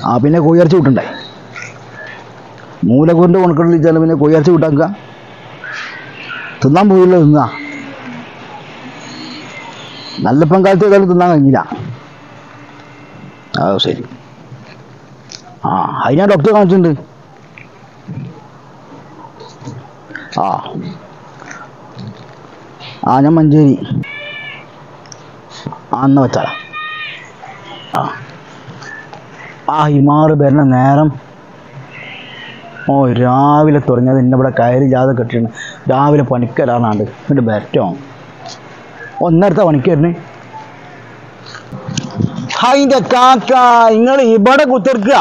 ആ പിന്നെ കോയിറച്ചി വിട്ടുണ്ടായി. മൂലകൊണ്ട് ഉണക്കടിച്ചാൽ പിന്നെ കോയിറച്ചി വിട്ടാക്കുക. തിന്നാൻ പോയില്ല, തിന്നാ നല്ലപ്പം കാലത്ത് ഏതായാലും തിന്നാൻ കഴിഞ്ഞില്ല. ആ ശരി. ആ അത് ഞാൻ ഡോക്ടറെ കാണിച്ചിട്ടുണ്ട്. ആ ആ ഞാൻ മഞ്ചേരി. ആ എന്നാ വെച്ചാ ആ ആ ഹിമാറ് വരുന്ന നേരം ഓ രാവിലെ തുടങ്ങിയത് എന്നെ ഇവിടെ കയറി ജാത കെട്ടിയാണ്. രാവിലെ പണിക്കരാണാണ്ട് എന്നിട്ട് ബെറ്റോ ഒന്നരത്തെ പണിക്കരുന്ന്. അതിൻ്റെ കാക്ക നിങ്ങൾ ഇവിടെ കുത്തിർക്കുക.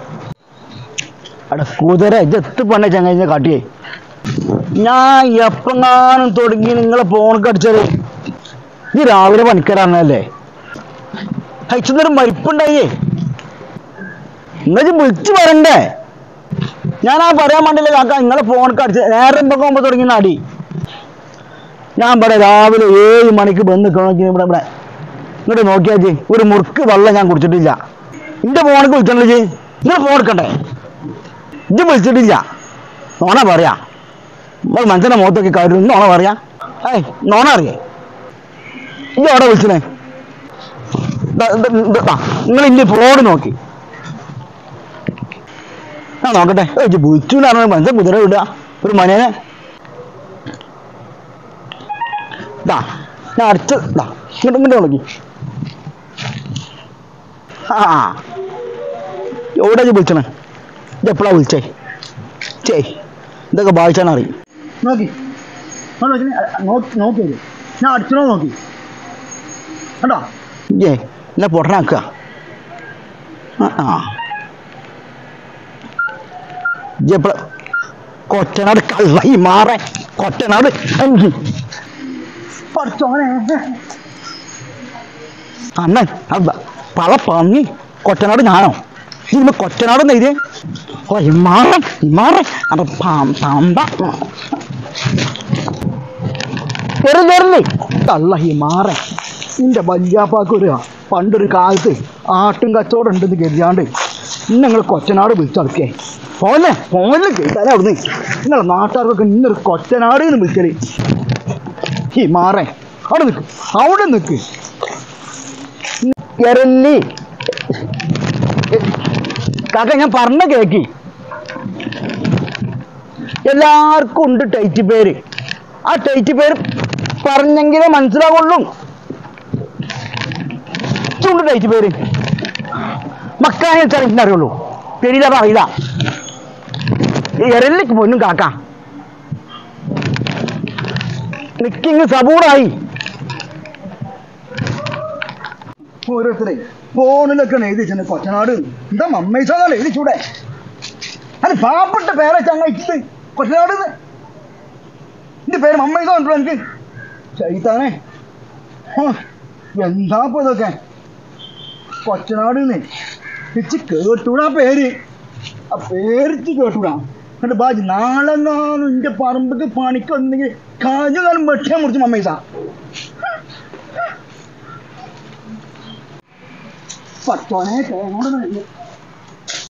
അവിടെ കുതിര ഇജത്ത് പണ ചങ്ങ കാട്ടിയേ. ഞാൻ എപ്പെങ്ങാനും തുടങ്ങി നിങ്ങളെ ഫോണൊക്കെ അടിച്ചത്. ഇത് രാവിലെ പണിക്കരാണല്ലേ. അയച്ചൊന്നൊരു മരിപ്പുണ്ടായേ. നിങ്ങൾ വിളിച്ചു പറയണ്ടേ. ഞാൻ ആ പറയാൻ വേണ്ടിയില്ല കാക്ക. നിങ്ങളെ ഫോണൊക്കെ അടിച്ച് നേരെ പോകുമ്പോൾ തുടങ്ങി നാടി. ഞാൻ പറയാം രാവിലെ 7 മണിക്ക് ബന്ധു നിൽക്കണമെങ്കിൽ ഇവിടെ ഇങ്ങോട്ട് നോക്കിയാച്ചി ഒരു മുറുക്ക് വെള്ളം ഞാൻ കുടിച്ചിട്ടില്ല. എൻ്റെ ഫോണൊക്കെ വിളിച്ചോണ്ടേ. നിങ്ങൾ ഫോൺ എടുക്കണ്ടേ. ഇത് വിളിച്ചിട്ടില്ല. നോണ പറയാ. നമ്മൾ മനുഷ്യൻ്റെ മുഖത്തൊക്കെ കാര്യം നോണ പറയാ. ഏയ് നോണ അറിയേ. ഇത് അവിടെ വിളിച്ചേ. നിങ്ങൾ ഇന്റെ ഫോൺ നോക്കി ഞാൻ നോക്കട്ടെ. വിളിച്ചിട്ടാണ് മനുഷ്യൻ കുതിര വിടുക ഒരു മനേനെ. ഞാൻ അടിച്ച് ഇങ്ങോട്ട് നോക്കി. ആ എവിടെ വിളിച്ചണേ. ഇതെപ്പോഴാ വിളിച്ചേ. ഇതൊക്കെ വായിച്ചാണ് അറിയും. നോക്കി നോക്കി ഞാൻ അടിച്ചണോ നോക്കി കേട്ടോ. എന്നെ പൊട്ടനാക്കുക. എപ്പോഴ കൊറ്റനാട് കള്ളി മാറേ. കൊറ്റനാട് അണ്ണൻ പല പന്നി. കൊറ്റനാട് ഞാനോ ഇതിന് കൊറ്റനാട് നെയ്തേ. മാറേ മാറേ അത് പമ്പ ചെറുതല്ലേ കള്ള ഹിമാറേ. നിന്റെ വല്യാപ്പാക്കൊരു പണ്ടൊരു കാലത്ത് ആട്ടും കച്ചവടം ഉണ്ടെന്ന് കരുതിയാണ്ട് നിങ്ങൾ കൊച്ചനാട് വിളിച്ചടക്കേ. പോലെ കേട്ടാലേ അവിടുന്ന് നിങ്ങളെ നാട്ടുകാർക്കൊക്കെ ഇന്നൊരു കൊച്ചനാട് എന്ന് വിളിക്കല്. ഹിമാറേ അവിടെ നിൽക്ക് എരല്ലി കാക്ക. ഞാൻ പറഞ്ഞ കേക്കി. എല്ലാവർക്കും ഉണ്ട് ടൈറ്റ് പേര്. ആ ടൈറ്റ് പേര് പറഞ്ഞെങ്കിലേ മനസ്സിലാവുള്ളൂ. ഉണ്ട് ടൈറ്റ് പേര്. മക്കാനെ വെച്ചാൽ ഇന്നറിയുള്ളൂ. പെരിയില അറിയില്ല. എരല്ലിക്ക് പൊന്നും കാക്ക. നിക്കിങ് സബൂറായി. ഓരോരുത്തരെ ഫോണിലൊക്കെ എഴുതി ചെന്ന് കൊച്ചനാട് എന്താ മമ്മേച്ചാണ് എഴുതിച്ചൂടെ. അത് പാവപ്പെട്ട പേരെ ചങ്ങ കൊച്ചനാട്. എന്റെ പേര് മമ്മേച്ച ഉണ്ടോ എനിക്ക്. ചൈത്താനെ എന്താ ഇപ്പൊ ഇതൊക്കെ. കൊച്ചനാട് വെച്ച് കേട്ടൂടാ പേര്. ആ പേരിച്ച് കേട്ടൂടാ. എന്നിട്ട് ബാജി നാളെങ്ങാനും എന്റെ പറമ്പക്ക് പണിക്ക് വന്നെങ്കിൽ കാഞ്ഞകാലം വെട്ടിയാൻ മുറിച്ച് മമ്മേച്ച. പത്തോനെ തേങ്ങോട്